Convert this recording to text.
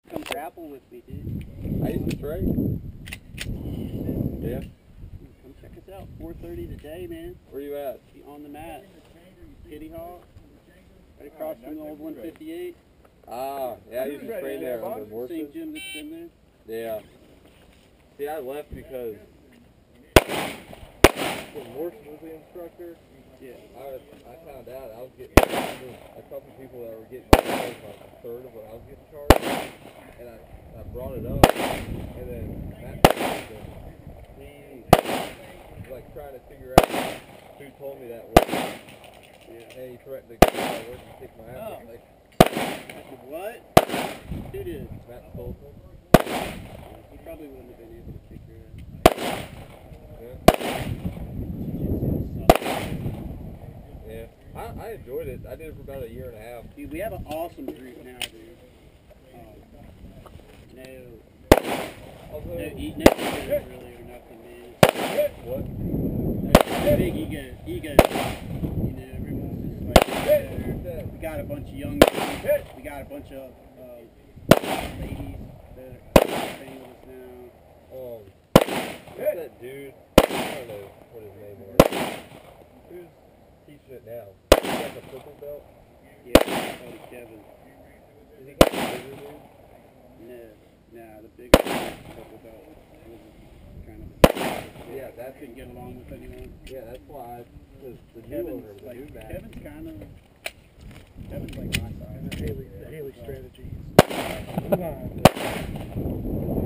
Come grapple with me, dude. I used to train. Yeah. Come check us out. 4:30 today, man. Where you at? Be on the mat. Kitty Hawk. Right across from the old 158. Ah, yeah, I used to train there under Same Morrison. gym that's been there. Yeah. See, I left because when Morrison was the instructor, Yeah. I found out I was getting a couple people that were getting charged like a third of what I was getting charged, and I brought it up, and then Matt Johnson, he was like trying to figure out who told me that was, and he threatened to go to work and kick my ass. Oh. Like, What? Who did? Matt Stolzen. He probably wouldn't have been able to kick your ass. Yeah. Yeah. I enjoyed it. I did it for about a year and a half. Dude, we have an awesome group now, dude. No egos really or nothing, man. What? No big egos. You know, everyone's just like there. We got a bunch of young dudes. We got a bunch of ladies that are training with us now. What's that dude? I don't know what his name was. Who's teaching it now? He got the purple belt? Yeah, buddy Kevin. Is he got the bigger dude? Nah, the big purple belt was kind of. Yeah, that couldn't get along with anyone. Yeah, that's why. Because the new owner, the new man. Kevin's kind of. Kevin's like my size. The Haley strategy. Come on.